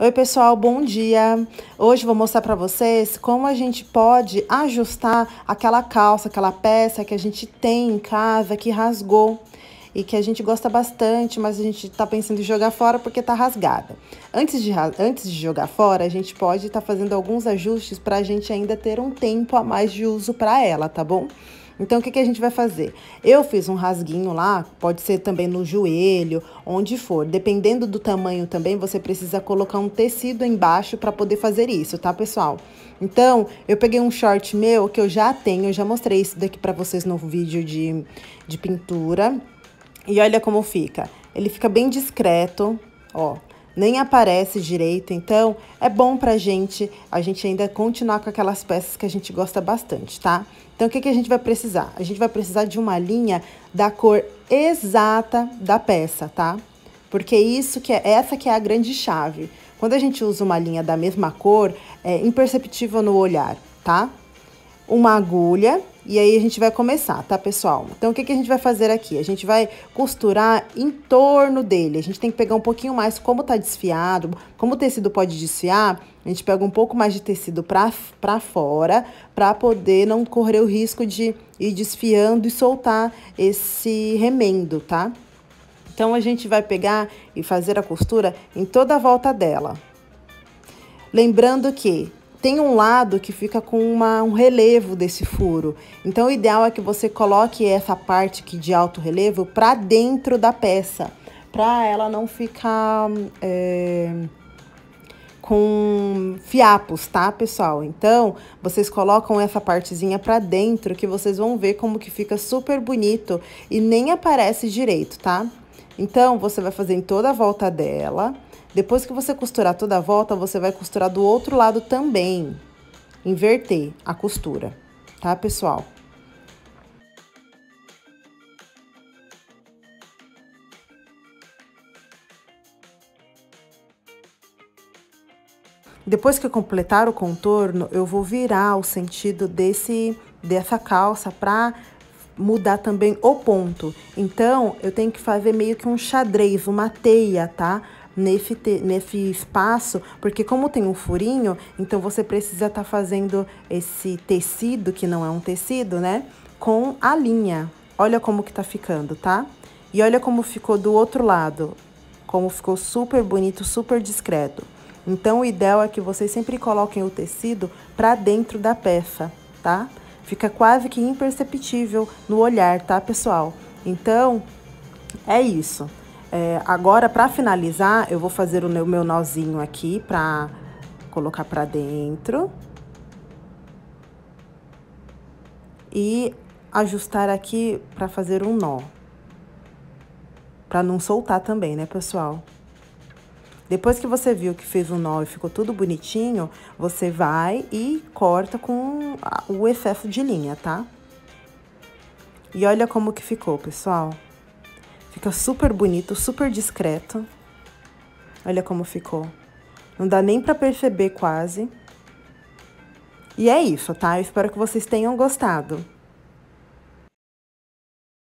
Oi, pessoal, bom dia! Hoje vou mostrar para vocês como a gente pode ajustar aquela calça, aquela peça que a gente tem em casa que rasgou e que a gente gosta bastante, mas a gente tá pensando em jogar fora porque tá rasgada. Antes de jogar fora, a gente pode estar fazendo alguns ajustes para a gente ainda ter um tempo a mais de uso para ela, tá bom? Então, o que a gente vai fazer? Eu fiz um rasguinho lá, pode ser também no joelho, onde for. Dependendo do tamanho também, você precisa colocar um tecido embaixo para poder fazer isso, tá, pessoal? Então, eu peguei um short meu que eu já tenho, eu já mostrei isso daqui para vocês no vídeo de pintura. E olha como fica. Ele fica bem discreto, ó. Nem aparece direito, então é bom a gente ainda continuar com aquelas peças que a gente gosta bastante, tá? Então, o que a gente vai precisar? A gente vai precisar de uma linha da cor exata da peça, tá? Porque essa que é a grande chave. Quando a gente usa uma linha da mesma cor, é imperceptível no olhar, tá? Uma agulha, e aí a gente vai começar, tá, pessoal? Então, o que a gente vai fazer aqui? A gente vai costurar em torno dele. A gente tem que pegar um pouquinho mais, como tá desfiado, como o tecido pode desfiar, a gente pega um pouco mais de tecido pra fora, pra poder não correr o risco de ir desfiando e soltar esse remendo, tá? Então, a gente vai pegar e fazer a costura em toda a volta dela. Lembrando que tem um lado que fica com um relevo desse furo. Então, o ideal é que você coloque essa parte aqui de alto relevo para dentro da peça, para ela não ficar com fiapos, tá, pessoal? Então, vocês colocam essa partezinha para dentro que vocês vão ver como que fica super bonito e nem aparece direito, tá? Então, você vai fazer em toda a volta dela. Depois que você costurar toda a volta, você vai costurar do outro lado também. Inverter a costura, tá, pessoal? Depois que eu completar o contorno, eu vou virar o sentido dessa calça para mudar também o ponto. Então, eu tenho que fazer meio que um xadrez, uma teia, tá? Nesse espaço, porque como tem um furinho, então você precisa estar fazendo esse tecido, que não é um tecido, né? Com a linha. Olha como que tá ficando, tá? E olha como ficou do outro lado. Como ficou super bonito, super discreto. Então, o ideal é que vocês sempre coloquem o tecido para dentro da peça, tá? Fica quase que imperceptível no olhar, tá, pessoal? Então, é isso. Agora, para finalizar, eu vou fazer o meu nozinho aqui para colocar para dentro. E ajustar aqui para fazer um nó. Para não soltar também, né, pessoal? Depois que você viu que fez o nó e ficou tudo bonitinho, você vai e corta com o excesso de linha, tá? E olha como que ficou, pessoal. Fica super bonito, super discreto. Olha como ficou. Não dá nem pra perceber quase. E é isso, tá? Eu espero que vocês tenham gostado.